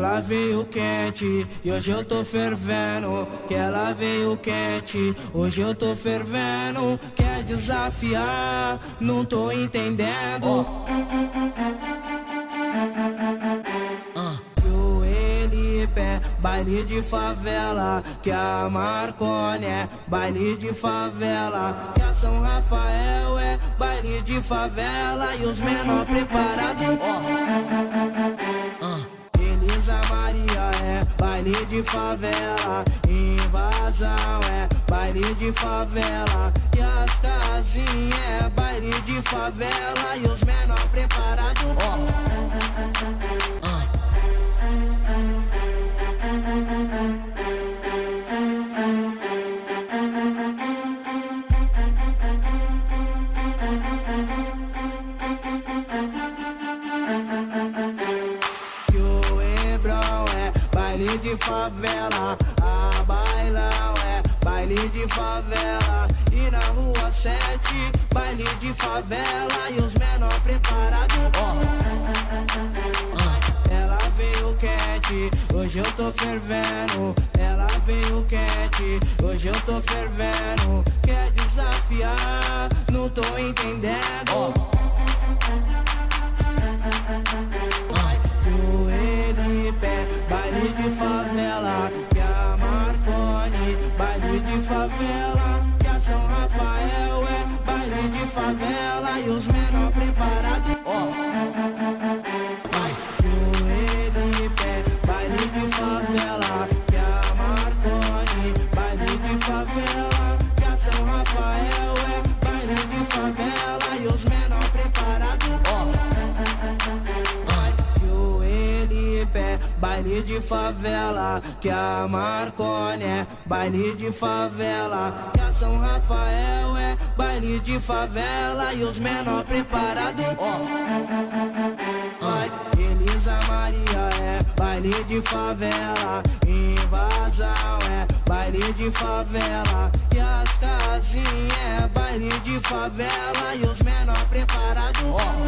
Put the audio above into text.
ela veio quente e hoje eu tô fervendo. Que ela veio quente, hoje eu tô fervendo. Quer desafiar, não tô entendendo. Baile de favela, que a Marconi é baile de favela, que a São Rafael é baile de favela e os menor preparados. Elisa Maria é baile de favela, Invasão é baile de favela e as casinhas é baile de favela e os menor preparados. Baile de favela, a Bailão é baile de favela e na rua 7, baile de favela e os menor preparados. Ela veio quente, hoje eu tô fervendo. Ela veio quente, hoje eu tô fervendo. Quer desafiar, não tô entendendo. Baile de favela, que a Marconi, baile de favela, que a São Rafael é baile de favela e os menor preparados. Baile de favela, que a Marconi, baile de favela, que a São Rafael é baile de favela e os menor preparados. Baile de favela, que a Marconi é baile de favela, que a São Rafael é baile de favela e os menor preparados. Elisa Maria é baile de favela, Invasão é baile de favela e as casinhas é baile de favela e os menor preparados.